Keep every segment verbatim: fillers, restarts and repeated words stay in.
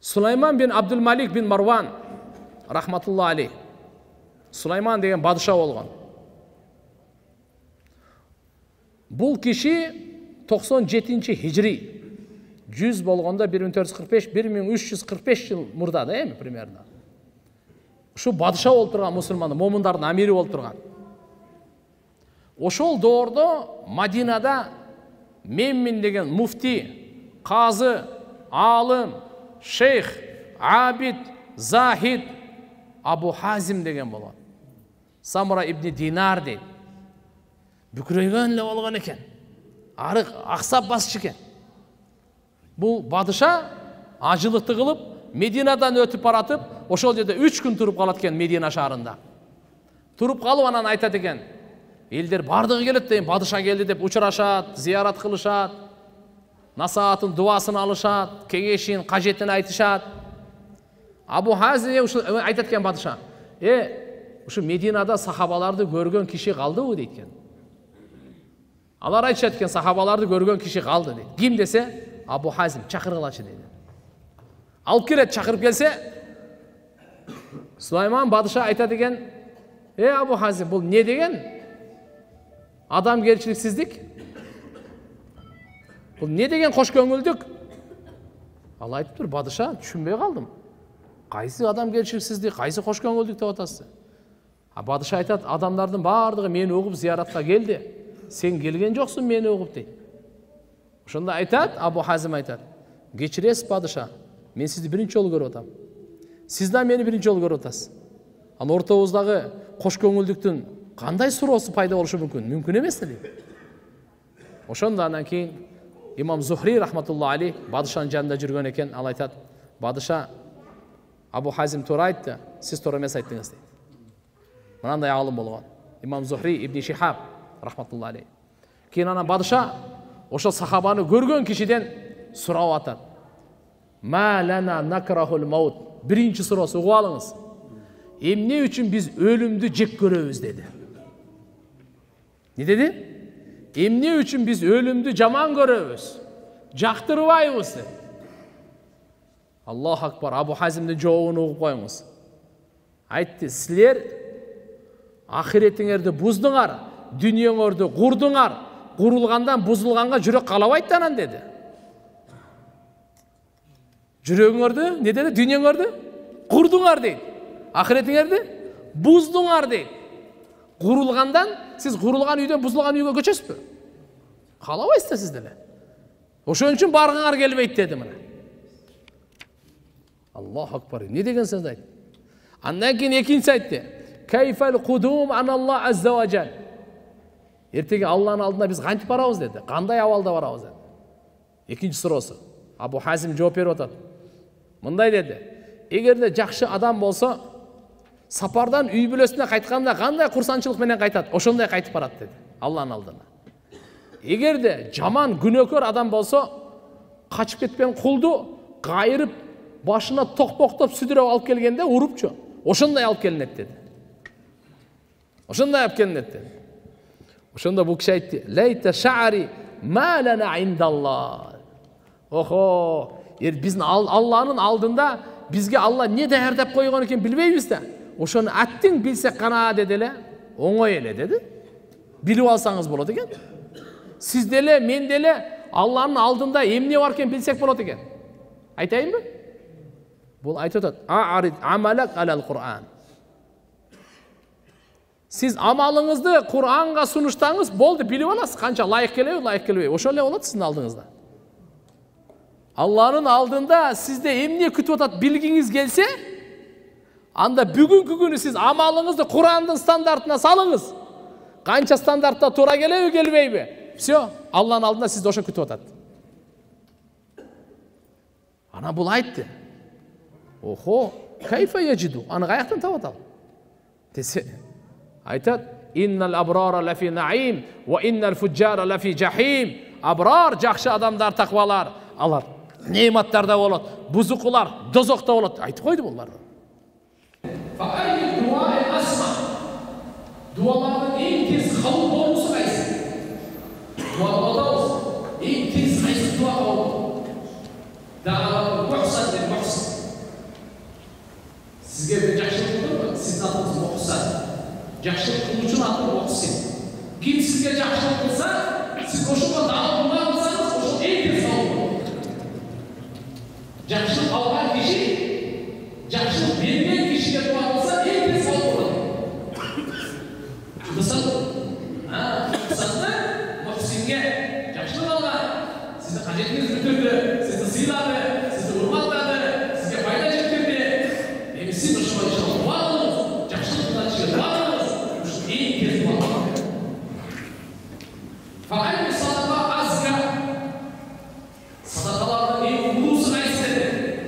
Сулайман бин Абдул-Малик бин Марван рахматулла алейх. Сулайман деген падыша болгон. Бул киши токсон жетинчи хижри, жүз болгондо бир миң төрт жүз кырк беш бир миң үч жүз кырк беш жыл мурда да эми примерно. Ушу падыша болуп турган мусулмандар, момундардын амири болуп турган. Ошол доордо Мадинада Меммин деген муфти, казы, алым, шейх, абид, захид Абу Хазим деген болгон. Самура ибн Динар дейт. Бүкүрөйгөн эле болгон экен. Арык аксап басчы экен. Бул падыша ажылыкты кылып Мединадан өтүп баратып, ошол жерде үч күн туруп калат экен Медина шаарында. Туруп калып анан айтат экен: элдер бардыгы келет дейм, падыша келди деп учурашат, зиярат кылышат, насаатын дуасын алышат, кеңешин, кажетин айтышат. Абу Хазим ушу айтат экен падыша: "Э, ушу Мединада сахабаларды көргөн киши калдыбы?" дейт экен. Алар айтышат экен: "Сахабаларды көргөн киши калды" дейт. Ким десе, Абу Хазим чакыргылачы дейт. Алып келет, чакырып келсе, Сулайман падыша айтат экен: "Э, Абу Хазим, бул не деген? Адамгерчиликсиздик? Бул не деген кош көңүлдүк?" Ал айтыптыр: "Падыша, түшүнбөй калдым. Кайсы адамгерчиликсиздик, кайсы кош көңүлдүк деп атасыз?" А падыша айтат: "Адамдардын бардыгы мени угуп зияратка келди. Сен келген жоксуң мени угуп" дейт. Ошондо айтат, Абу Хазим айтат: "Кечиресиз падыша, мен сизди биринчи жолу көрүп атам. Сиз да мени биринчи жолу көрүп атасыз. Ал ортобуздагы кош көңүлдүктүн кандай суроосу пайда болушу мүмкүн? Мүмкүн эмес дейт." Ошондо анан кийин Имам Зухри рахматулла алейх падышанын жанында жүргөн экен. Ал айтат: "Падыша, Абу Хазим туура айтты, сиз туура эмес айттыңыз" дейт. Мынандай алым болгон. Имам Зухри ибн Шихаб рахматулла алейх. Кийин анан падыша ошол сахабаны көргөн кишиден сурап атат: "Ма лана накрахул маут." Биринчи суроосу угуп алыңыз. "Эмне үчүн биз өлүмдү жек көрөбүз" деди. Не деди? Эмне үчүн биз өлүмдү жаман көрөбүз, жактырбайбыз деп. Аллаху акбар. Абу Хазимдин жообун угуп коюңуз. Айтты: "Силер ахиретиңерди буздуңар, дүниеңөрдү курдуңар, курулгандан бузулганга жүрөк калабайт да анан" деди. Жүрөгүңөрдү, не деди? Дүниеңөрдү курдуңар дейт. Ахиретиңерди буздуңар дейт. Курулгандан, сиз курулган үйдөн бузулган үйгө көчөсүзбү? Калабайсыз да сиз деле. Ошон үчүн баргыңар келбейт деди мына. Аллаху акбар. Не деген сөз айтты? Андан кийин экинчиси айтты: "Кайфал кудум аналлах азза ва жал." Эртеге Алланын алдына биз кантип барабыз деди. Кандай абалда барабыз деди. Экинчи суроосу. Абу Хазим жооп берип атат. Мындай деди: "Эгерде жакшы адам болсо, сапардан үй бүлөсүнө кайтканда кандай курсанчылык менен кайтат, ошондой кайтып барат" деди Алланын алдына. Эгерде жаман күнөөкөр адам болсо, качып кеткен кулду кайрып башына токпоктоп сүдүрөп алып келгенде урупчу, ошондой алып келинет деди. Ошондой алып келинет деди. Ошондо бул киши айтты: "Лайта ша'ри ма лана индаллах." Охо, биздин Алланын алдында бизге Алла не даярдап койгон экен билбейбиз да. Ошону аттың билсек кана деди эле, оңой эле деди. Билип алсаңыз болот экен. Сиз деле, мен деле Алланын алдында эмне бар экен билсек болот экен. Айтайынбы? Бул айтып атат: "А'рид амалак алал Кур'ан." Сиз амалыңызды Кур'анга сунуштаңыз, болду, билип аласыз канча лайык келеби, лайык келбейби. Ошол эле болот сиздин алдыңызда. Алланын алдында сизде эмне күтүп атат билгиңиз келсе, анда бүгүнкү күнү сиз амалыңызды Кур'андын стандартына салыңыз. Канча стандартта туура келеби, келбейби? Всё, Алланын алдында сизди ошо күтүп атат. Ана бул айтты: "Охо, кайфа яжиду?" Аны каяктан табат ал? Десе, айтат: "Иннал абрара лафи наим ва иннал фуджара лафи жахим." Абрар, жакшы адамдар, таквалар, алар нематтарда болот, бузукулар дозокто болот. Айтып койду булар. Фа'ай дуаи асма. Дуалардын эң тез кабыл болуусу кайсы? Дуа кылабыз. Эң тез кайсы дуа кабыл? Даъва мухсан деп мухсан. жакшылык кылуучунун аты муксин. Ким сизге жакшылык кылса, сиз ошого дагы дуа кылсаңыз, ошол эң тез кабыл болот. Жакшылык алган киши, жакшылык берген кишиге дуа кылса, эң тез кабыл болот. Мисалы, а, мисалы, муксинге жакшылык алган, сизди кажетиңиз бүтүрдү, сизди сыйлады, сизди урматтады, сизге пайда жеткирди. Эми сиз ошого дуа кылыңыз, жакшылык кылган кишиге дуа кылыңыз, ушул эң тез дуа. Фа'аль садака азка. Садакалардын эң улуусу кайсы dedi?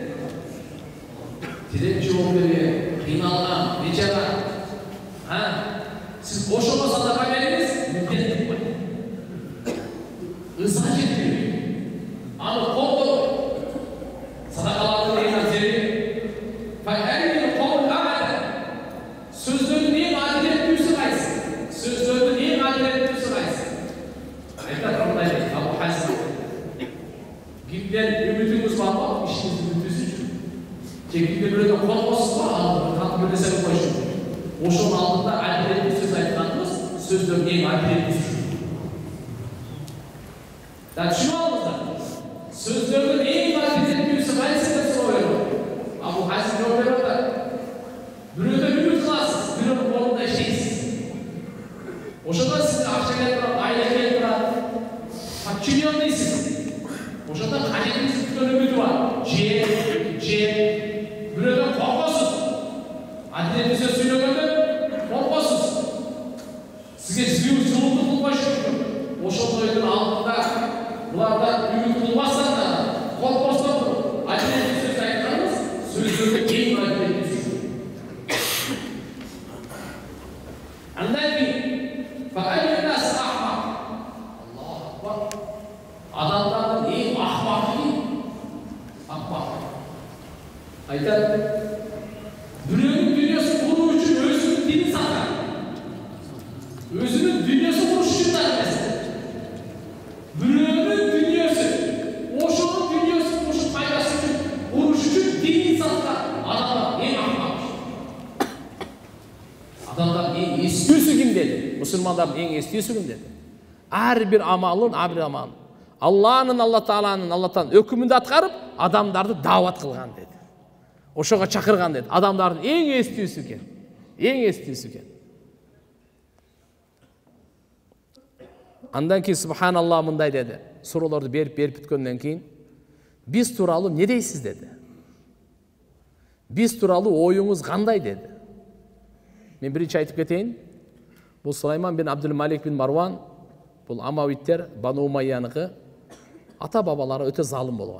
Тирек жооп берген, кыйналган, бечара. Ha? Siz ошого садака бериңиз, міндетті бой. Ызга жетпейбей. Аны колдобой. Садакалардын эң азери. Фа'аль кол а'ла. Сөздөрдүн эң адилеттүүсү кайсы? Сөздөрдүн эң адилеттүүсү кайсы? Abu Hazim. Giden ümidimiz var mı? İşiniz ümidiniz için. Çekildi böyle de korkmasız var. Kalk böyle seni koyuşun. Oşun altında adiletli söz ayıtlandınız. Sözlerin en adiletli söz. Yani şunu alınızda. Sözlerin en adiletli söz ayıtlandınız. Soruyorum. Abu Hazim yok veriyor da. Böyle de ümit kılarsınız. Böyle de kolunda eşeğiz. Oşundan size akşa geldiren, aile geldiren, подчинен дейсіз. Ошондо кажетиңиз күткөн үмүтү бар. Же, же, бирөөдөн коркосуз. Адилеттүү сөз сүйлөгөндө коркосуз. Сизге зулумдук кылбашы мүмкүн. Ошондойдун алдында булардан үмүт кылбастан да, коркпостон адилеттүү сөз айтканыңыз сөздөрдө эң адилеттүү сөз. Андан кийин adamların en ahmakı, ahmak. Ayten, birinin dünyası kurduğu için özünün dini satar. Özünün dünyası kuruş için de mesela. Birinin dünyası, oşunun dünyası kuruşun faydası için, kuruş için dini satar. Adamlar en ahmak. Adamlar en eskisi kim dedi? Müslümanların en eskisi kim dedi? Her bir amalın, her bir amalın. Allah'ın, Allah Teala'nın, Allah'tan hükmünde atkarıp adamları davet kılgan dedi. Oşoğa çakırgan dedi. Adamların en estüsü eken. En estüsü eken. Andan ki Subhanallah mınday dedi. Soruları berip berip bitkenden keyin biz turalı ne deysiz dedi. Biz turalı oyunuz qanday dedi. Men birinci aytıp keteyin. Bu Süleyman bin Abdülmalik bin Marwan, bu Amavitler, Banu Umayyanıqı ata babaları öte zalim bolgan.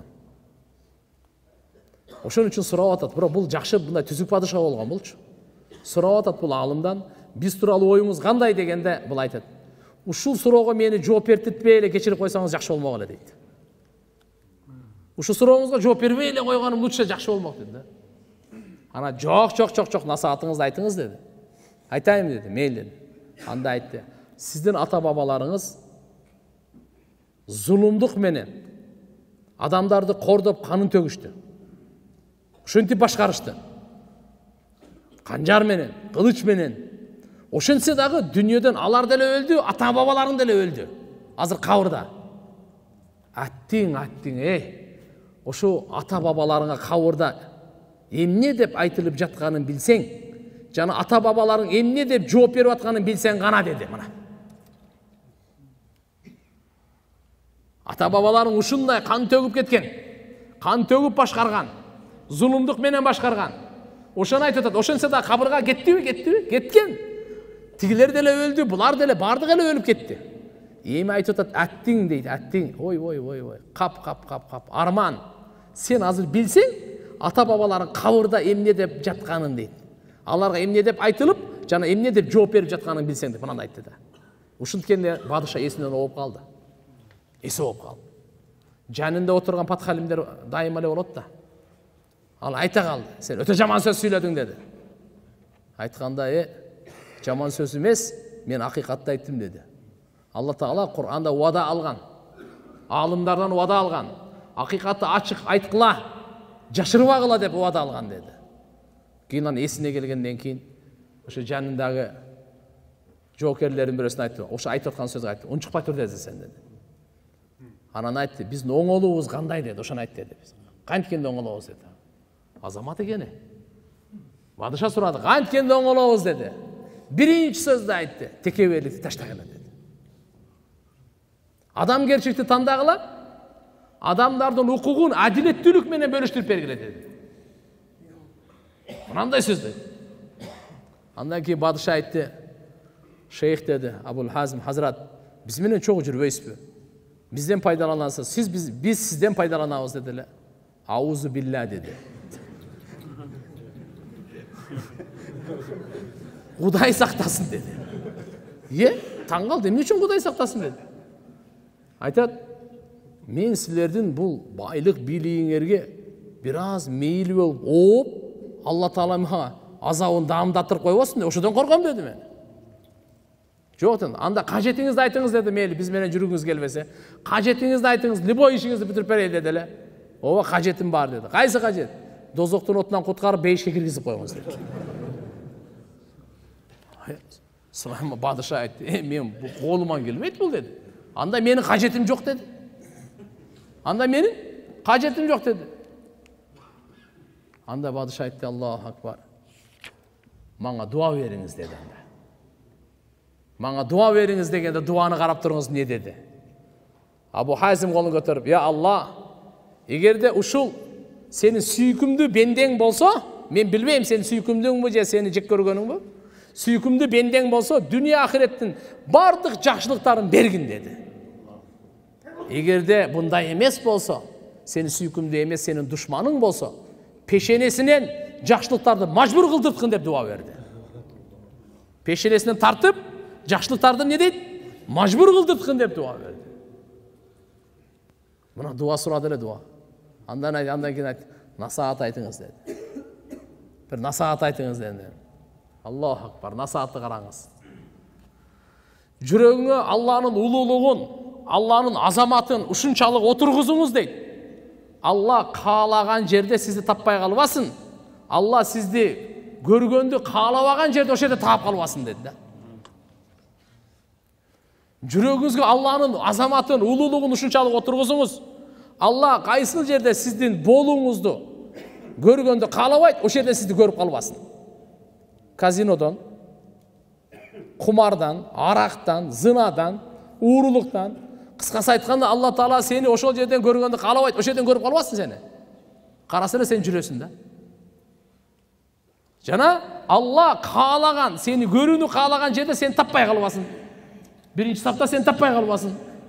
Ошон үчүн сурап атат. Бирок бул жакшы мындай түзүк падыша болгон булчу. Сурап атат бул алымдан, биз тууралуу оюңуз кандай дегенде бул айтат. Ушул суроого мени жооп бердитпей эле кечирип койсоңуз жакшы болмок эле дейт. Ушул сурооңузга жооп бербей эле койгонум лучше жакшы болмок деди да. Ана жок, жок, жок, жок, насаатыңызды айтыңыз деди. Айтайын деди, мейли деди. Анда айтты. Сиздин ата бабаларыңыз зулумдук менен адамдарды кордоп канын төгүштү. Ошентип башкарышты. Канжар менен, кылыч менен. Ошентсе дагы дүйнөдөн алар деле өлдү, ата бабаларың деле өлдү. Азыр кабырда. Аттиң, аттиң, эй. Ошо ата бабаларыңа кабырда эмне деп айтылып жатканын билсең, жана ата бабаларың эмне деп жооп берип атканын билсең гана деди мына. Ата бабаларың ушундай кан төгүп кеткен, кан төгүп башкарган, зулумдук менен башкарган. Ошону айтып атат. Ошентсе да кабырга кеттиби, кеттиби? Кеткен. Тигилер деле өлдү, булар деле бардыгы эле өлүп кетти. Эми айтып атат, аттиң дейт, аттиң. Ой, ой, ой, ой. Кап, кап, кап, кап. Арман. Сен азыр билсең, ата бабаларың кабырда эмне деп жатканын дейт. Аларга эмне деп айтылып, жана эмне деп жооп берип жатканын билсең деп мындай айтты да. Ушинткенде падыша эсинен ооп калды. Эси ооп калды. Жанында отурган патхалимдер дайыма эле болот да. Ал айта калды. Сен өтө жаман сөз сүйлөдүң деди. Айтканда, э, жаман сөз эмес, мен акыйкатты айттым деди. Алла Таала Кур'анда уада алган. Алымдардан уада алган. Акыйкатты ачык айткыла, жашырбагыла деп уада алган деди. Кийин анын эсине келгенден кийин ошо жанындагы жоокерлердин бирөөсүнө айтты, ошо айтып аткан сөзгө айтты, унчукпай тур деди сен деди. Анан айтты, биздин оңолуубуз кандай деди, ошону айт деди. Канткенде оңолобуз деди. Азамат экени. Падыша сурады, канткенде оңолобуз деди. Биринчи сөздү айтты, текеберликти таштагыла деди. Адамгерчиликти тандагыла, адамдардын укугун адилеттүүлүк менен бөлүштүрүп бергиле деди. Мынандай сөздү. Андан кийин падыша айтты, шейх деди, Абул Хазим Хазрат, биз менен чогуу жүрбөйсүзбү? Бизден пайдаланасыз, сиз биз, биз сизден пайдаланабыз деди эле. Аузу билла деди. Кудай сактасын деди. Е, таң калды, эмне үчүн Кудай сактасын деди. Айтат, мен силердин бул байлык бийлигиңерге бир аз мейил болуп, ооп, Алла Таала мага азабын даамдаттырып койбосун деп, ошодон корком деди мен. Жок, анда кажетиңизди айтыңыз деди, мейли биз менен жүргүңүз келбесе. Кажетиңизди айтыңыз, любой ишиңизди бүтүрүп берейин деди эле. Ооба, кажетим бар деди. Кайсы кажет? Дозоктун отунан куткарып бейишке киргизип койгуңуз деди. Сулайман падыша айтты, мен бул колуман келбейт бул деди. Анда менин кажетим жок деди. Анда менин кажетим жок деди. Анда падыша айтты, Аллаху акбар. Мага дуа бериңиз деди анда. Мага дуа бериңиз дегенде дуаны карап туруңуз не деди? Абу Хазим колун көтөрүп, я Алла, эгерде ушул сенин сүйкүмдүү бендең болсо, мен билбейм сенин сүйкүмдүүңбү же сени жек көргөнүңбү? Сүйкүмдүү бендең болсо, дүнүйө ахиреттин бардык жакшылыктарын бергин деди. Эгерде мындай эмес болсо, сени сүйкүмдүү эмес, сенин душманың болсо, пешенесинен жакшылыктарды мажбур кылдырткын деп дуа берди. Пешенесинен тартып, жакшылыктарды не дейт? Мажбур кылдырткын деп дуа берди. Мына дуа сурады эле дуа. Андан айт, андан кийин айт, насаат айтыңыз деди. Бир насаат айтыңыз деди. Аллаху акбар, насаатты караңыз. Жүрөгүңө Алланын улуулугун, Алланын азаматын ушунчалык отургузуңуз дейт. Алла каалаган жерде сизди таппай калбасын. Алла сизди көргөндү каалабаган жерде ошол жерде таап калбасын деди да. Жүрөгүңүзгө Алланын азаматын, улуулугун ушунчалык отургузуңуз. Алла кайсыл жерде сиздин болуңузду көргөндү каалабайт, ошол жерде сизди көрүп калбасын. Казинодон, кумардан, арактан, зынадан, уурулуктан, кыскасы айтканда Алла Таала сени ошол жерден көргөндү каалабайт, ошол жерден көрүп калбасын сени. Караса эле сен жүрөсүң да. Жана Алла каалаган, сени көрүүнү каалаган жерде сени таппай калбасын. Биринчи сапта сени таппай калбасын.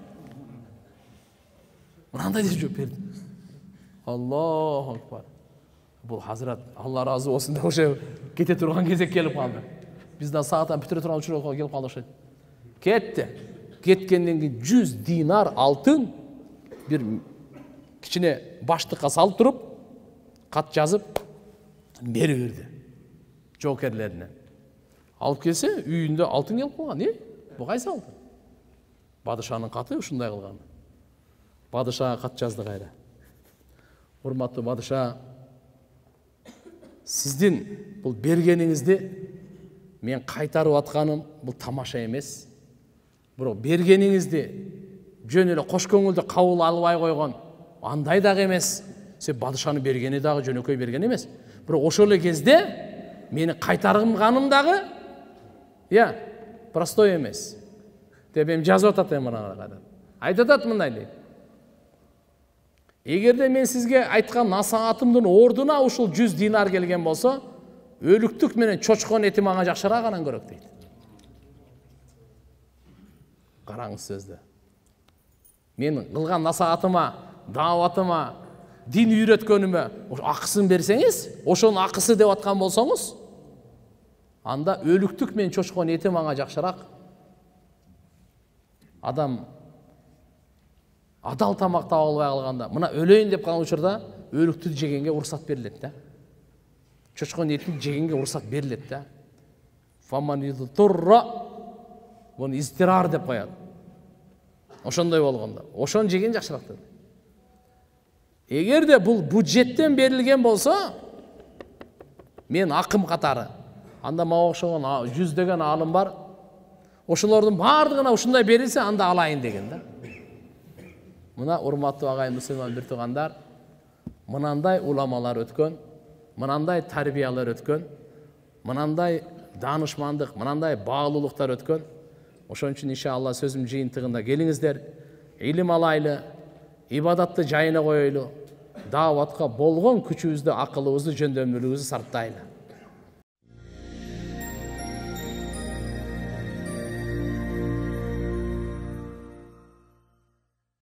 Мынандай деп жооп берди. Аллаху акбар. Бул Хазрат, Алла разы болсун деп ошо кете турган кезек келип калды. Бизден сааттан бүтүрө турган учурга келип калды ошо. Кетти. Кеткенден кийин жүз динар алтын бир кичине баштыкка салып туруп, кат жазып берип берди жоокерлерине. Алып келсе, үйүндө алтын келип калган. Э? Бу кайсы алтын? Падышанын каты ушундай кылган. Падышага кат жазды кайра. Урматтуу падыша, сиздин бул бергениңизди мен кайтарып атканым бул тамаша эмес. Бирок бергениңизди жөн эле кош көңүлдү кабыл албай койгон андай дагы эмес. Сен падышанын бергени дагы жөнөкөй берген эмес. Бирок ошол эле кезде мени кайтарганым дагы я простой эмес. Деп эми жазып атат эми мына. Айтып атат мындай дейт. Эгерде мен сизге айткан насаатымдын ордуна ушул жүз динар келген болсо, өлүктүк менен чочкон эти мага жакшыраак анан көрөк дейт. Караңыз сөздү. Мен кылган насаатыма, дааватыма, дин үйрөткөнүмө акысын берсеңиз, ошонун акысы деп аткан болсоңуз, анда өлүктүк менен чочкон эти мага жакшыраак. Адам адал тамак таба албай калганда, мына өлөйүн деп калган учурда өлүктү жегенге уруксат берилет да. Чочкон этин жегенге уруксат берилет да. Фаманид турра бун истирар деп коёт. Ошондой болгондо, ошон жеген жакшыраак деп. Эгерде бул бюджеттен берилген болсо, мен акым катары, анда мага окшогон жүздөгөн аалым бар. ошолордун баардыгына ушундай берилсе анда алайын деген да. Мына урматтуу агай мусулман бир туугандар, мынандай уламалар өткөн, мынандай тарбиялар өткөн, мынандай данышмандык, мынандай баалуулуктар өткөн. Ошон үчүн иншалла сөзүм жыйынтыгында келиңиздер, илим алайлы, ибадатты жайына коелу, дааватка болгон күчүбүздү, акылыбызды, жөндөмдүүлүгүбүздү сарптайлы.